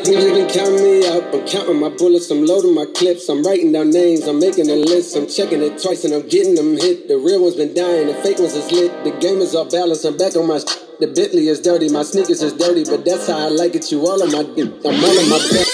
Niggas been counting me out. I'm counting my bullets, I'm loading my clips. I'm writing down names, I'm making a list. I'm checking it twice and I'm getting them hit. The real ones been dying, the fake ones is lit. The game is off balance, I'm back on my The Bentley is dirty, my sneakers is dirty, but that's how I like it. You all on my dick, I'm all on my back.